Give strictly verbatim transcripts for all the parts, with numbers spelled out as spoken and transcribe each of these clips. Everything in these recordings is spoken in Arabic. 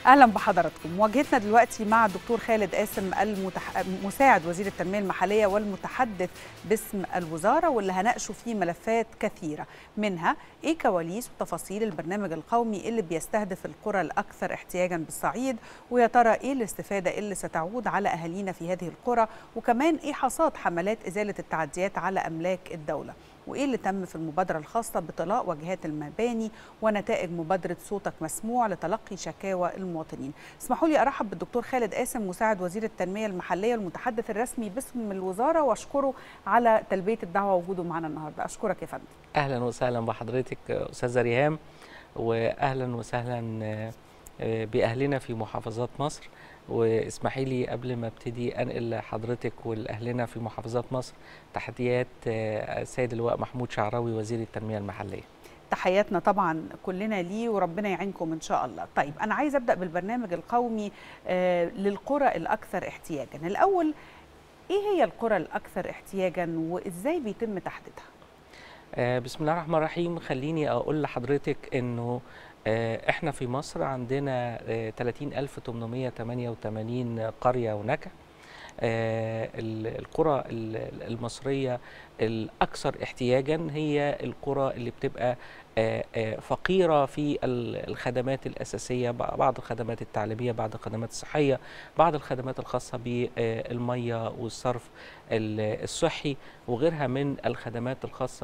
اهلا بحضراتكم. مواجهتنا دلوقتي مع الدكتور خالد قاسم المتح... مساعد وزير التنميه المحليه والمتحدث باسم الوزاره، واللي هناقشوا فيه ملفات كثيره، منها ايه كواليس وتفاصيل البرنامج القومي اللي بيستهدف القرى الاكثر احتياجا بالصعيد، ويا ترى ايه الاستفاده اللي ستعود على اهالينا في هذه القرى، وكمان ايه حصاد حملات ازاله التعديات على املاك الدوله، وايه اللي تم في المبادره الخاصه بطلاء واجهات المباني ونتائج مبادره صوتك مسموع لتلقي شكاوى المواطنين. اسمحوا لي ارحب بالدكتور خالد قاسم مساعد وزير التنميه المحليه والمتحدث الرسمي باسم الوزاره، واشكره على تلبيه الدعوه ووجوده معنا النهارده. اشكرك يا فندم. اهلا وسهلا بحضرتك استاذه ريهام، واهلا وسهلا باهلنا في محافظات مصر. واسمحي لي قبل ما ابتدي انقل لحضرتك والاهلنا في محافظات مصر تحديات السيد اللواء محمود شعراوي وزير التنميه المحليه. تحياتنا طبعا كلنا ليه، وربنا يعينكم ان شاء الله. طيب انا عايز ابدا بالبرنامج القومي للقرى الاكثر احتياجا. الاول، ايه هي القرى الاكثر احتياجا وازاي بيتم تحديدها؟ بسم الله الرحمن الرحيم. خليني اقول لحضرتك انه احنا في مصر عندنا ثلاثين ألف وثمانمائة وثمانية وثمانين قرية ونكع. القرى المصرية الأكثر احتياجا هي القرى اللي بتبقى فقيرة في الخدمات الأساسية، بعض الخدمات التعليمية، بعض الخدمات الصحية، بعض الخدمات الخاصة بالمية والصرف الصحي، وغيرها من الخدمات الخاصة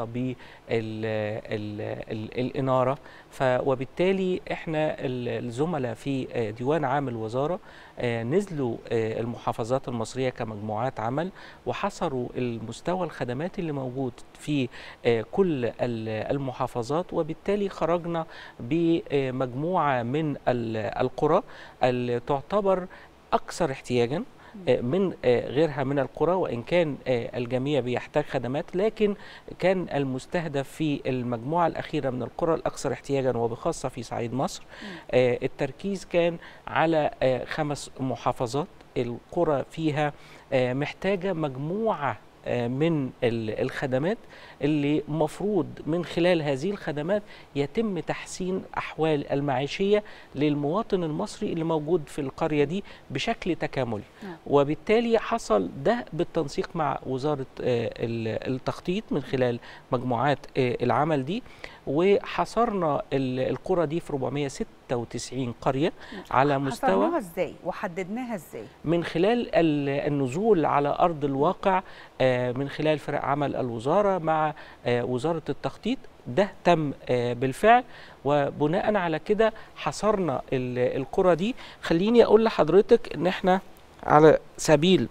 بالإنارة. وبالتالي احنا الزملاء في ديوان عام الوزارة نزلوا المحافظات المصرية كمجموعات عمل، وحصروا المستوى الخدمات اللي موجود في كل المحافظات، وبالتالي خرجنا بمجموعة من القرى اللي تعتبر أكثر احتياجاً من غيرها من القرى، وإن كان الجميع بيحتاج خدمات، لكن كان المستهدف في المجموعة الأخيرة من القرى الأكثر احتياجا وبخاصة في صعيد مصر التركيز كان على خمس محافظات. القرى فيها محتاجة مجموعة من الخدمات اللي مفروض من خلال هذه الخدمات يتم تحسين أحوال المعيشية للمواطن المصري اللي موجود في القرية دي بشكل تكاملي. وبالتالي حصل ده بالتنسيق مع وزارة التخطيط من خلال مجموعات العمل دي، وحصرنا القرى دي في أربعمائة وستة وتسعين قرية على مستوى. حصرناها ازاي وحددناها ازاي؟ من خلال النزول على أرض الواقع، من خلال فرق عمل الوزارة مع وزارة التخطيط. ده تم بالفعل، وبناء على كده حصرنا القرى دي. خليني أقول لحضرتك إن احنا على سبيل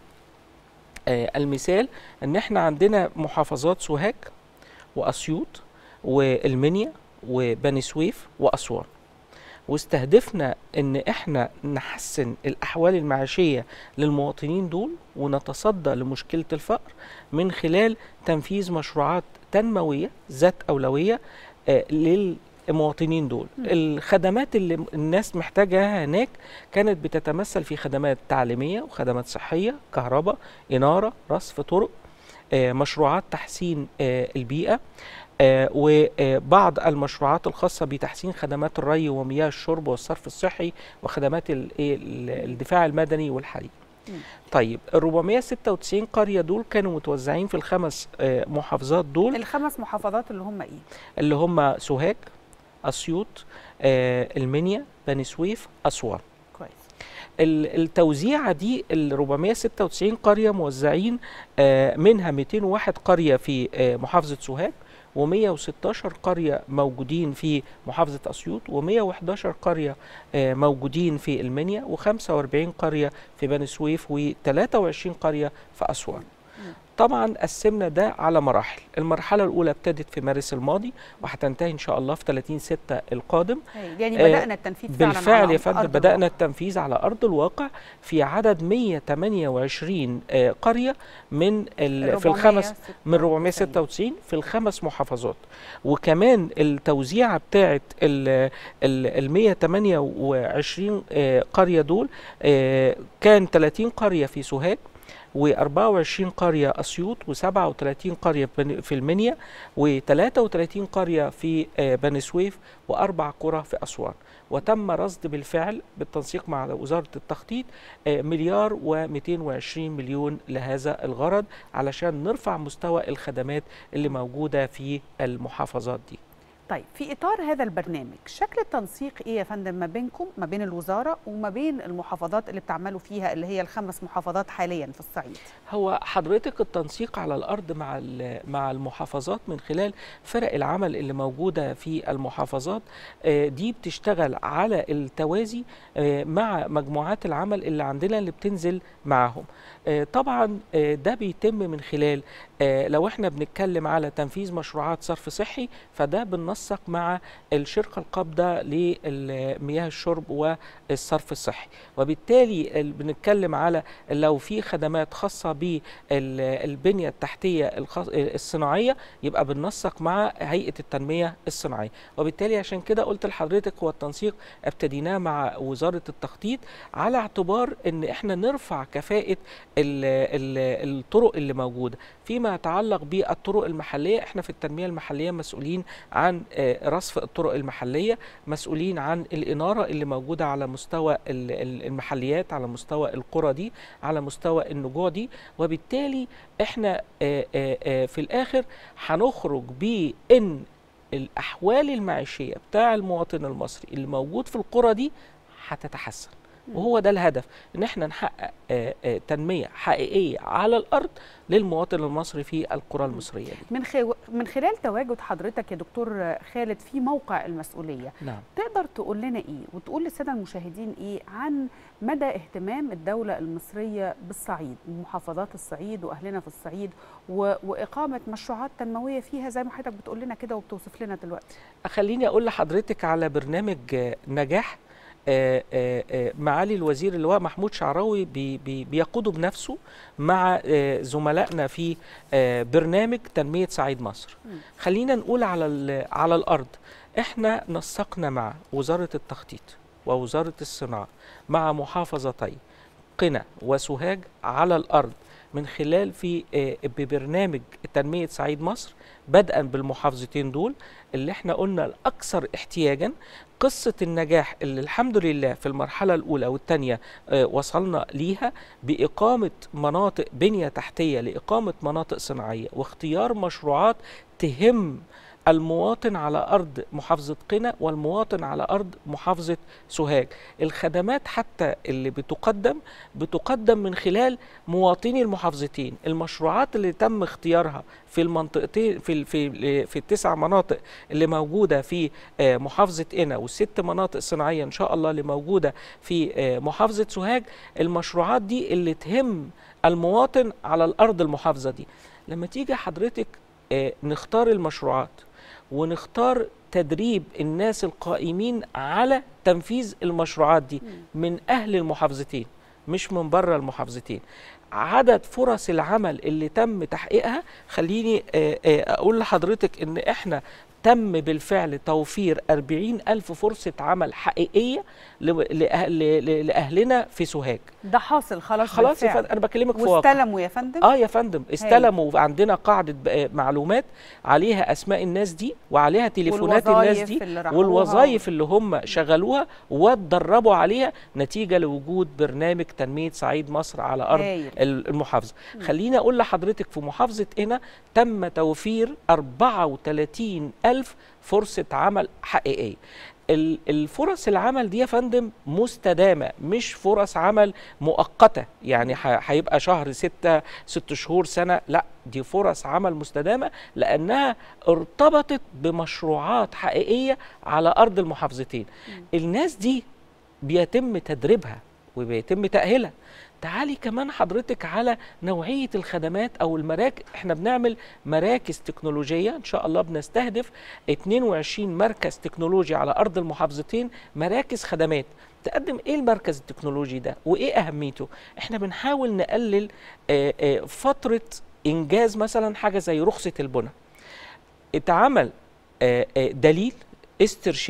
المثال إن احنا عندنا محافظات سوهاج وأسيوط والمنيا وبني سويف وأسوان، واستهدفنا ان احنا نحسن الاحوال المعيشيه للمواطنين دول ونتصدى لمشكله الفقر من خلال تنفيذ مشروعات تنمويه ذات اولويه آه للمواطنين دول. م. الخدمات اللي الناس محتاجاها هناك كانت بتتمثل في خدمات تعليميه وخدمات صحيه، كهرباء، اناره، رصف طرق، آه مشروعات تحسين آه البيئه، آه وبعض المشروعات الخاصة بتحسين خدمات الري ومياه الشرب والصرف الصحي وخدمات الدفاع المدني والحريق. طيب ال أربعمائة وستة وتسعين قرية دول كانوا متوزعين في الخمس آه محافظات دول. الخمس محافظات اللي هم ايه؟ اللي هم سوهاج، أسيوط، آه المنيا، بني سويف، أسوان. كويس. التوزيعة دي ال أربعمائة وستة وتسعين قرية موزعين آه منها مئتين وواحد قرية في آه محافظة سوهاج، ومئة وستة عشر قرية موجودين في محافظة أسيوط، ومئة وإحدى عشر قرية موجودين في المنيا، وخمسة وأربعين قرية في بني سويف، وثلاثة وعشرين قرية في أسوان. طبعا قسمنا ده على مراحل. المرحلة الأولى ابتدت في مارس الماضي وهتنتهي إن شاء الله في ثلاثين ستة القادم. يعني بدأنا التنفيذ فعلا بالفعل يا فندم، بدأنا التنفيذ على أرض الواقع في عدد مئة وثمانية وعشرين قرية من في الخمس من أربعمائة وستة وتسعين في الخمس محافظات. وكمان التوزيعة بتاعت ال مئة وثمانية وعشرين قرية دول كان ثلاثين قرية في سوهاج، وأربعة وعشرين قرية أسيوط، وسبعة وثلاثين قرية في المنيا، وثلاثة وثلاثين قرية في بني سويف، وأربع قرى في أسوان. وتم رصد بالفعل بالتنسيق مع وزارة التخطيط مليار ومئتين وعشرين مليون لهذا الغرض، علشان نرفع مستوى الخدمات اللي موجودة في المحافظات دي. طيب، في إطار هذا البرنامج شكل التنسيق إيه يا فندم ما بينكم، ما بين الوزارة وما بين المحافظات اللي بتعملوا فيها، اللي هي الخمس محافظات حاليا في الصعيد؟ هو حضرتك التنسيق على الأرض مع مع المحافظات من خلال فرق العمل اللي موجودة في المحافظات، دي بتشتغل على التوازي مع مجموعات العمل اللي عندنا اللي بتنزل معهم. طبعا ده بيتم من خلال، لو احنا بنتكلم على تنفيذ مشروعات صرف صحي، فده بننسق مع الشركة القابضة لمياه الشرب والصرف الصحي. وبالتالي بنتكلم على لو في خدمات خاصة بالبنية التحتية الصناعية، يبقى بننسق مع هيئة التنمية الصناعية. وبالتالي عشان كده قلت لحضرتك هو التنسيق ابتديناه مع وزارة التخطيط، على اعتبار ان احنا نرفع كفاءة ال ال الطرق اللي موجودة. فيما يتعلق بالطرق المحلية، احنا في التنمية المحلية مسؤولين عن رصف الطرق المحلية، مسؤولين عن الإنارة اللي موجودة على مستوى المحليات، على مستوى القرى دي، على مستوى النجوع دي. وبالتالي احنا في الآخر هنخرج بأن الأحوال المعيشية بتاع المواطن المصري اللي موجود في القرى دي هتتحسن، وهو ده الهدف، ان احنا نحقق آآ آآ تنميه حقيقيه على الارض للمواطن المصري في القرى المصريه دي. من خو... من خلال تواجد حضرتك يا دكتور خالد في موقع المسؤوليه، نعم. تقدر تقول لنا ايه وتقول للساده المشاهدين ايه عن مدى اهتمام الدوله المصريه بالصعيد، محافظات الصعيد واهلنا في الصعيد، و... واقامه مشروعات تنمويه فيها زي ما حضرتك بتقول لنا كده وبتوصف لنا دلوقتي؟ خليني اقول لحضرتك على برنامج نجاح آآ آآ معالي الوزير اللواء محمود شعراوي بي بي بيقوده بنفسه مع زملائنا في برنامج تنمية صعيد مصر. خلينا نقول على على الأرض، احنا نسقنا مع وزارة التخطيط ووزارة الصناعة مع محافظتي قنا وسوهاج على الأرض من خلال في ببرنامج تنمية صعيد مصر، بدءا بالمحافظتين دول اللي احنا قلنا الأكثر احتياجا. قصة النجاح اللي الحمد لله في المرحلة الأولى والثانية وصلنا ليها بإقامة مناطق بنية تحتية لإقامة مناطق صناعية، واختيار مشروعات تهم المواطن على أرض محافظة قنا والمواطن على أرض محافظة سوهاج. الخدمات حتى اللي بتقدم بتقدم من خلال مواطني المحافظتين. المشروعات اللي تم اختيارها في المنطقتين في في في التسع مناطق اللي موجودة في محافظة قنا والست مناطق صناعية إن شاء الله اللي موجودة في محافظة سوهاج، المشروعات دي اللي تهم المواطن على الأرض المحافظة دي. لما تيجي حضرتك نختار المشروعات ونختار تدريب الناس القائمين على تنفيذ المشروعات دي من أهل المحافظتين مش من بره المحافظتين، عدد فرص العمل اللي تم تحقيقها، خليني أقول لحضرتك إن إحنا تم بالفعل توفير أربعين ألف فرصة عمل حقيقية لأهلنا في سوهاج. ده حاصل خلاص خلاص يا فندم، أنا بكلمك في واقع. واستلموا يا فندم؟ اه يا فندم استلموا، وعندنا قاعدة معلومات عليها أسماء الناس دي وعليها تليفونات الناس دي والوظائف اللي هم شغلوها واتدربوا عليها نتيجة لوجود برنامج تنمية صعيد مصر على أرض هايل. المحافظة. م. خليني أقول لحضرتك في محافظة قنا تم توفير أربعة وثلاثين ألف فرصة عمل حقيقية. الفرص العمل دي يا فندم مستدامة، مش فرص عمل مؤقتة يعني هيبقى شهر ستة ست شهور سنة، لا دي فرص عمل مستدامة لأنها ارتبطت بمشروعات حقيقية على أرض المحافظتين. الناس دي بيتم تدريبها وبيتم تأهيلها. تعالي كمان حضرتك على نوعية الخدمات أو المراكز. احنا بنعمل مراكز تكنولوجية إن شاء الله، بنستهدف اتنين وعشرين مركز تكنولوجي على أرض المحافظتين، مراكز خدمات تقدم. إيه المركز التكنولوجي ده وإيه أهميته؟ احنا بنحاول نقلل آآ آآ فترة إنجاز مثلا حاجة زي رخصة البناء. اتعمل آآ آآ دليل استرشادي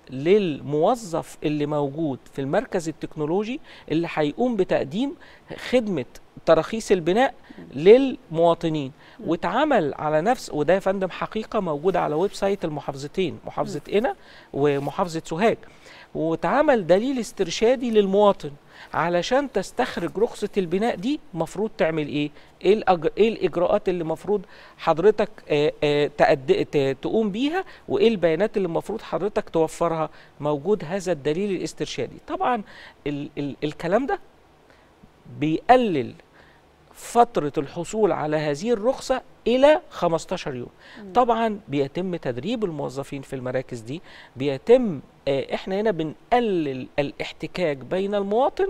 للموظف اللي موجود في المركز التكنولوجي اللي هيقوم بتقديم خدمة تراخيص البناء للمواطنين. واتعمل على نفس، وده يا فندم حقيقة موجودة على ويب سايت المحافظتين، محافظة قنا ومحافظة سوهاج، واتعمل دليل استرشادي للمواطن علشان تستخرج رخصة البناء دي مفروض تعمل ايه؟ ايه, الأجر... إيه الاجراءات اللي مفروض حضرتك آآ آآ تأد... تقوم بيها، وايه البيانات اللي مفروض حضرتك توفرها. موجود هذا الدليل الاسترشادي. طبعا ال... ال... الكلام ده بيقلل فترة الحصول على هذه الرخصة إلى خمستاشر يوم. طبعا بيتم تدريب الموظفين في المراكز دي، بيتم آه احنا هنا بنقلل الاحتكاك بين المواطن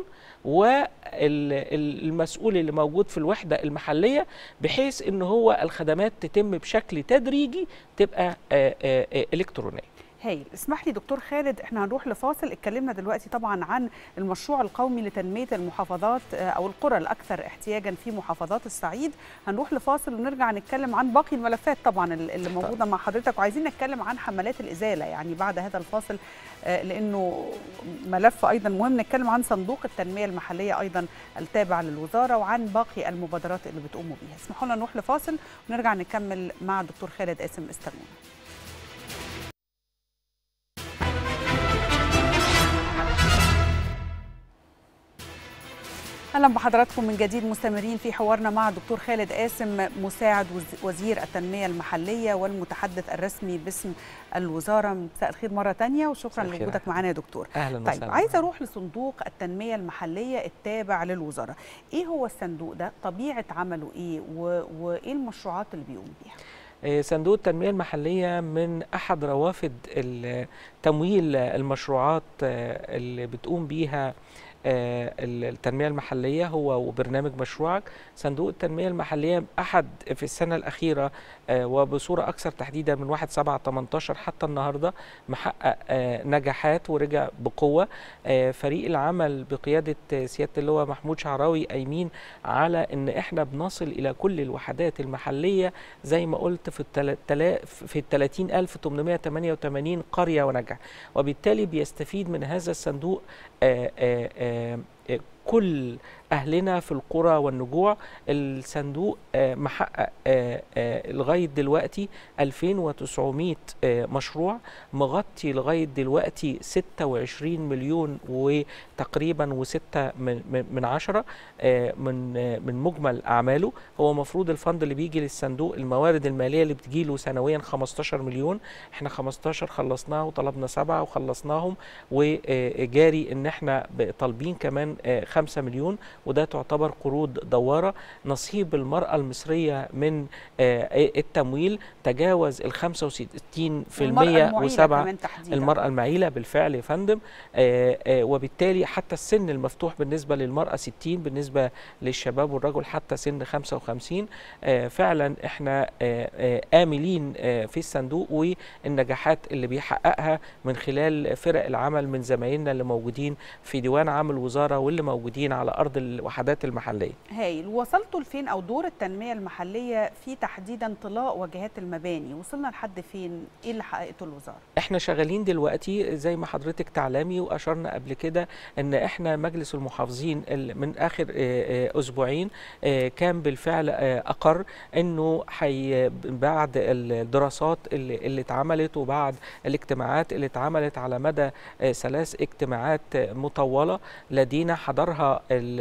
والمسؤول اللي موجود في الوحدة المحلية، بحيث ان هو الخدمات تتم بشكل تدريجي تبقى آه آه آه إلكترونية. هايل. اسمح لي دكتور خالد، احنا هنروح لفاصل. اتكلمنا دلوقتي طبعا عن المشروع القومي لتنمية المحافظات او القرى الاكثر احتياجا في محافظات الصعيد. هنروح لفاصل ونرجع نتكلم عن باقي الملفات طبعا اللي موجودة مع حضرتك، وعايزين نتكلم عن حملات الازالة يعني بعد هذا الفاصل، لانه ملف ايضا مهم. نتكلم عن صندوق التنمية المحلية ايضا التابع للوزارة، وعن باقي المبادرات اللي بتقوموا بيها. اسمحوا لنا نروح لفاصل ونرجع نكمل مع الدكتور خالد قاسم. استنونا. اهلا بحضراتكم من جديد، مستمرين في حوارنا مع الدكتور خالد قاسم، مساعد وزير التنميه المحليه والمتحدث الرسمي باسم الوزاره. مساء الخير مره ثانيه وشكرا لوجودك معنا يا دكتور. اهلا وسهلا. طيب عايزه اروح لصندوق التنميه المحليه التابع للوزاره. ايه هو الصندوق ده؟ طبيعه عمله ايه؟ وايه المشروعات اللي بيقوم بيها؟ صندوق التنمية المحلية من أحد روافد تمويل المشروعات اللي بتقوم بيها التنمية المحلية، هو وبرنامج مشروعك. صندوق التنمية المحلية أحد في السنة الأخيرة وبصورة أكثر تحديدا من واحد سبعة تمنتاشر حتى النهاردة محقق نجاحات ورجع بقوة. فريق العمل بقيادة سيادة اللواء محمود شعراوي قايمين على إن إحنا بنصل إلى كل الوحدات المحلية زي ما قلت في التلا في الثلاثين ألف وثمانمائة وثمانية وثمانين قرية ونجع، وبالتالي بيستفيد من هذا الصندوق آآ آآ كل أهلنا في القرى والنجوع. الصندوق محقق لغاية دلوقتي ألفين وتسعمائة مشروع، مغطي لغاية دلوقتي ستة وعشرين مليون وتقريبا وستة من عشرة من من مجمل أعماله. هو مفروض الفند اللي بيجي للصندوق الموارد المالية اللي بتجيله سنويا خمستاشر مليون، احنا خمستاشر خلصناه وطلبنا سبعة وخلصناهم، وجاري ان احنا طالبين كمان خمسة مليون، وده تعتبر قروض دوارة. نصيب المرأة المصرية من التمويل تجاوز ال خمسة وستين بالمئة وسبعة. المرأة المعيلة بالفعل يا فندم، وبالتالي حتى السن المفتوح بالنسبة للمرأة ستين، بالنسبة للشباب والرجل حتى سن خمسة وخمسين. فعلا احنا آملين في الصندوق والنجاحات اللي بيحققها من خلال فرق العمل من زمايلنا اللي موجودين في ديوان عام الوزارة واللي موجودين على أرض الوحدات المحلية. هايل. وصلتوا لفين أو دور التنمية المحلية في تحديدا طلاء واجهات المباني؟ وصلنا لحد فين؟ إيه اللي حققته الوزارة؟ إحنا شغالين دلوقتي زي ما حضرتك تعلمي وأشرنا قبل كده إن إحنا مجلس المحافظين من آخر أسبوعين كان بالفعل أقر إنه حي بعد الدراسات اللي, اللي اتعملت وبعد الاجتماعات اللي اتعملت على مدى ثلاث اجتماعات مطولة لدينا، حضرها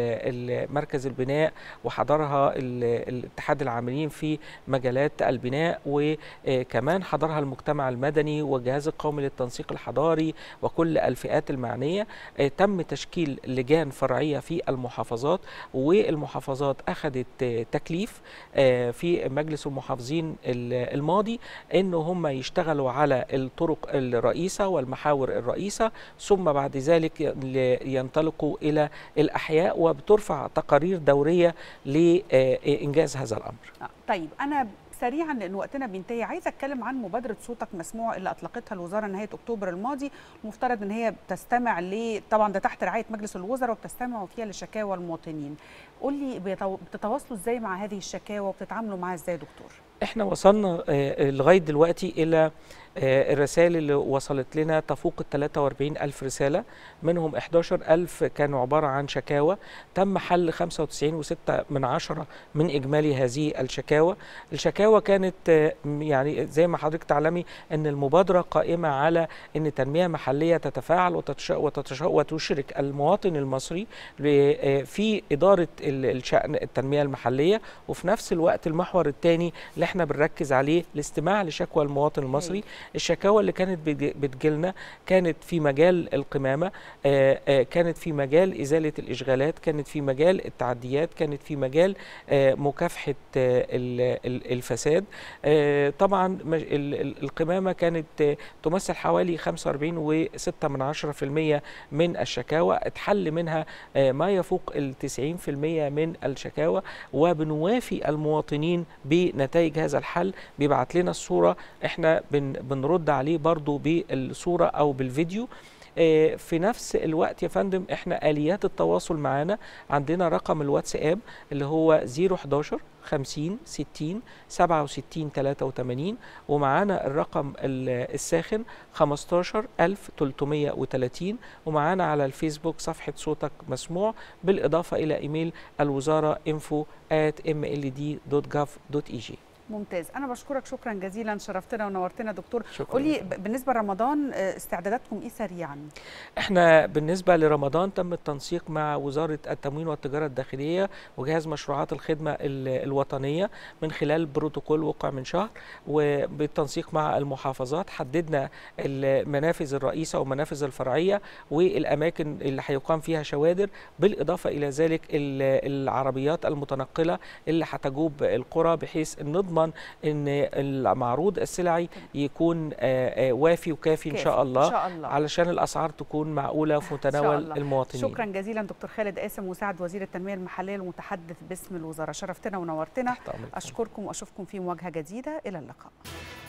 مركز البناء وحضرها الاتحاد العاملين في مجالات البناء، وكمان حضرها المجتمع المدني والجهاز القومي للتنسيق الحضاري وكل الفئات المعنية. تم تشكيل لجان فرعية في المحافظات، والمحافظات أخذت تكليف في مجلس المحافظين الماضي إن هم يشتغلوا على الطرق الرئيسة والمحاور الرئيسة، ثم بعد ذلك ينطلقوا إلى الأحياء وبترفع تقارير دورية لإنجاز هذا الأمر. طيب أنا سريعا لأن وقتنا بينتهي عايزة أتكلم عن مبادرة صوتك مسموع اللي أطلقتها الوزارة نهاية أكتوبر الماضي. المفترض أن هي بتستمع ل طبعا ده تحت رعاية مجلس الوزراء وبتستمعوا فيها لشكاوى المواطنين. قول لي بتتواصلوا إزاي مع هذه الشكاوى وبتتعاملوا معها إزاي يا دكتور؟ إحنا وصلنا لغاية دلوقتي إلى الرسائل اللي وصلت لنا تفوق ال ثلاثة وأربعين ألف رسالة، منهم أحد عشر ألف كانوا عبارة عن شكاوى تم حل خمسة وتسعين فاصلة ستة من عشرة من إجمالي هذه الشكاوى. الشكاوى كانت يعني زي ما حضرتك تعلمي أن المبادرة قائمة على أن تنمية محلية تتفاعل وتشرك المواطن المصري في إدارة الشأن التنمية المحلية، وفي نفس الوقت المحور الثاني اللي احنا بنركز عليه الاستماع لشكوى المواطن المصري. الشكاوى اللي كانت بتجيلنا كانت في مجال القمامة، كانت في مجال إزالة الإشغالات، كانت في مجال التعديات، كانت في مجال مكافحة الفساد. طبعا القمامة كانت تمثل حوالي خمسة وأربعين فاصلة ستة من عشرة في المية من الشكاوى، اتحل منها ما يفوق ال تسعين في المية من الشكاوى، وبنوافي المواطنين بنتائج هذا الحل. بيبعت لنا الصورة، احنا بن بنرد عليه برضو بالصورة أو بالفيديو. في نفس الوقت يا فندم احنا آليات التواصل معانا، عندنا رقم الواتساب اللي هو صفر حداشر خمسين ستين سبعة وستين تلاتة وتمانين، ومعانا الرقم الساخن خمستاشر ألف تلتمية وتلاتين، ومعانا على الفيسبوك صفحة صوتك مسموع، بالإضافة إلى إيميل الوزارة info at m l d dot gov dot e g. ممتاز. أنا بشكرك شكرا جزيلا، شرفتنا ونورتنا دكتور. قولي بالنسبة لرمضان استعداداتكم إيه سريعا؟ احنا بالنسبة لرمضان تم التنسيق مع وزارة التموين والتجارة الداخلية وجهاز مشروعات الخدمة الوطنية من خلال بروتوكول وقع من شهر، وبالتنسيق مع المحافظات حددنا المنافذ الرئيسة والمنافذ الفرعية والأماكن اللي هيقام فيها شوادر، بالإضافة إلى ذلك العربيات المتنقلة اللي هتجوب القرى، بحيث نضمن ان المعروض السلعي يكون وافي وكافي ان شاء الله, إن شاء الله علشان الاسعار تكون معقوله في متناول المواطنين. شكرا جزيلا دكتور خالد قاسم، مساعد وزير التنميه المحليه المتحدث باسم الوزاره، شرفتنا ونورتنا. اشكركم واشوفكم في مواجهه جديده، الى اللقاء.